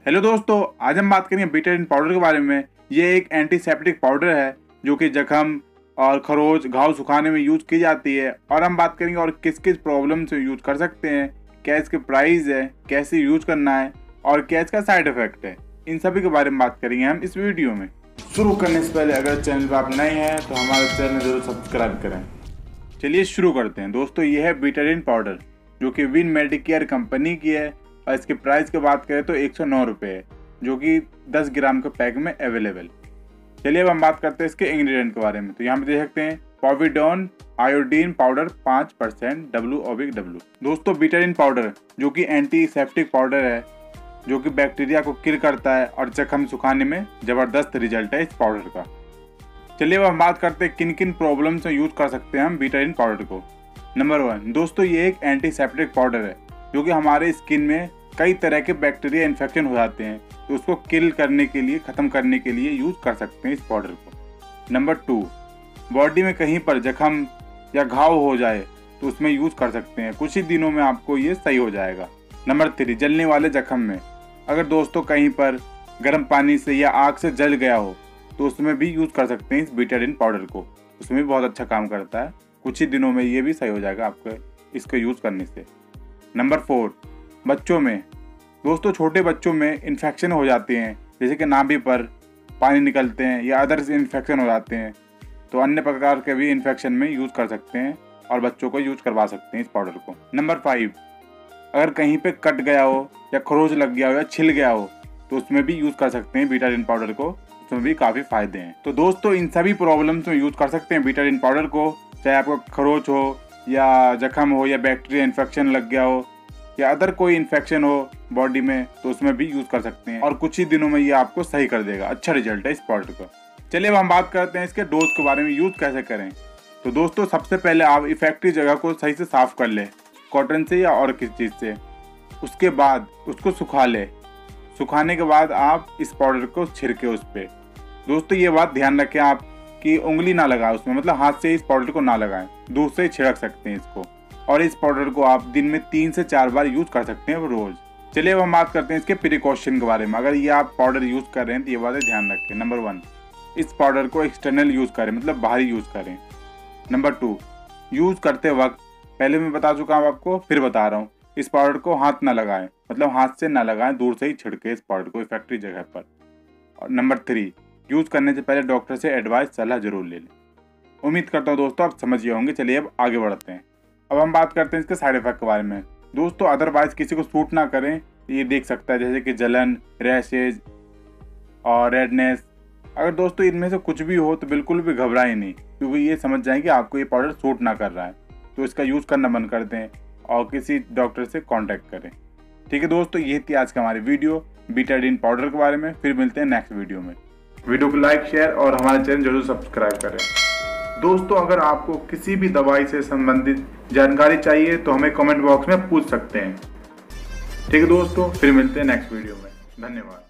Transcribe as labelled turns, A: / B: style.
A: Hello दोस्तों, आज हम बात करेंगे बीटाडीन पाउडर के बारे में। ये एक एंटीसेप्टिक पाउडर है जो कि जख्म और खरोच घाव सुखाने में यूज की जाती है। और हम बात करेंगे और किस किस प्रॉब्लम से यूज कर सकते हैं, क्या इसके प्राइस है, कैसे यूज करना है और क्या इसका साइड इफेक्ट है। इन सभी के बारे में बात करेंगे हम इस वीडियो में। शुरू करने से पहले अगर चैनल पर आप नए हैं तो हमारे चैनल जरूर सब्सक्राइब करें। चलिए शुरू करते हैं। दोस्तों ये है बीटाडीन पाउडर जो कि विन मेडिकेयर कंपनी की है और इसके प्राइस की बात करें तो 109 रुपये है, जो कि 10 ग्राम के पैक में अवेलेबल। चलिए अब हम बात करते हैं इसके इंग्रेडिएंट के बारे में। तो यहाँ पे देख सकते हैं पॉविडोन आयोडीन पाउडर 5% W/W। दोस्तों बीटाडीन पाउडर जो कि एंटीसेप्टिक पाउडर है जो कि बैक्टीरिया को किल करता है और जख्म सुखाने में ज़बरदस्त रिजल्ट है इस पाउडर का। चलिए अब हम बात करते हैं किन किन प्रॉब्लम से यूज कर सकते हैं हम बीटाडीन पाउडर को। नंबर 1, दोस्तों ये एक एंटीसेप्टिक पाउडर है जो कि हमारे स्किन में कई तरह के बैक्टीरिया इन्फेक्शन हो जाते हैं, तो उसको किल करने के लिए, ख़त्म करने के लिए यूज कर सकते हैं इस पाउडर को। नंबर 2, बॉडी में कहीं पर जख्म या घाव हो जाए तो उसमें यूज कर सकते हैं, कुछ ही दिनों में आपको ये सही हो जाएगा। नंबर 3, जलने वाले जख्म में अगर दोस्तों कहीं पर गर्म पानी से या आग से जल गया हो तो उसमें भी यूज कर सकते हैं इस बीटाडीन पाउडर को, उसमें भी बहुत अच्छा काम करता है, कुछ ही दिनों में ये भी सही हो जाएगा आपको इसको यूज करने से। नंबर 4, बच्चों में, दोस्तों छोटे बच्चों में इन्फेक्शन हो जाते हैं, जैसे कि नाभि पर पानी निकलते हैं या अदर्स इन्फेक्शन हो जाते हैं, तो अन्य प्रकार के भी इन्फेक्शन में यूज कर सकते हैं और बच्चों को यूज करवा सकते हैं इस पाउडर को। नंबर 5, अगर कहीं पे कट गया हो या खरोच लग गया हो या छिल गया हो तो उसमें भी यूज कर सकते हैं बीटाडीन पाउडर को, उसमें भी काफ़ी फायदे हैं। तो दोस्तों इन सभी प्रॉब्लम्स में यूज कर सकते हैं बीटाडीन पाउडर को, चाहे आपको खरोच हो या जख्म हो या बैक्टीरिया इन्फेक्शन लग गया हो या अदर कोई इन्फेक्शन हो बॉडी में, तो उसमें भी यूज कर सकते हैं और कुछ ही दिनों में ये आपको सही कर देगा। अच्छा रिजल्ट है इस पाउडर का। चलिए अब हम बात करते हैं इसके डोज के बारे में, यूज कैसे करें। तो दोस्तों सबसे पहले आप इफेक्टिव जगह को सही से साफ कर ले, कॉटन से या और किसी चीज़ से। उसके बाद उसको सुखा ले, सुखाने के बाद आप इस पाउडर को छिड़के उस पर। दोस्तों ये बात ध्यान रखें आप कि उंगली ना लगाएं उसमें, मतलब हाथ से इस पाउडर को ना लगाएं, दूर से ही छिड़क सकते हैं इसको। और इस पाउडर को आप दिन में 3 से 4 बार यूज कर सकते हैं रोज। चलिए अब हम बात करते हैं इसके प्रिकॉशन के बारे में। अगर ये आप पाउडर यूज कर रहे हैं तो ये बातें ध्यान रखें। नंबर 1, इस पाउडर को एक्सटर्नल यूज करें, मतलब बाहरी यूज करें। नंबर 2, यूज करते वक्त, पहले मैं बता चुका हूँ आपको, फिर बता रहा हूँ, इस पाउडर को हाथ ना लगाएं, मतलब हाथ से ना लगाएं, दूर से ही छिड़के इस पाउडर को इफेक्टिव जगह पर। और नंबर 3, यूज करने से पहले डॉक्टर से एडवाइस, सलाह जरूर ले लें। उम्मीद करता हूँ दोस्तों आप समझ गए होंगे। चलिए अब आगे बढ़ते हैं। अब हम बात करते हैं इसके साइड इफेक्ट के बारे में। दोस्तों अदरवाइज किसी को सूट ना करें तो ये देख सकता है, जैसे कि जलन, रैशेज और रेडनेस। अगर दोस्तों इनमें से कुछ भी हो तो बिल्कुल भी घबराएं नहीं, क्योंकि ये समझ जाएं कि आपको ये पाउडर सूट ना कर रहा है, तो इसका यूज़ करना बंद कर दें और किसी डॉक्टर से कॉन्टैक्ट करें। ठीक है दोस्तों, ये थी आज का हमारी वीडियो बीटाडीन पाउडर के बारे में। फिर मिलते हैं नेक्स्ट वीडियो में। वीडियो को लाइक, शेयर और हमारे चैनल जरूर सब्सक्राइब करें। दोस्तों अगर आपको किसी भी दवाई से संबंधित जानकारी चाहिए तो हमें कमेंट बॉक्स में पूछ सकते हैं। ठीक है दोस्तों, फिर मिलते हैं नेक्स्ट वीडियो में। धन्यवाद।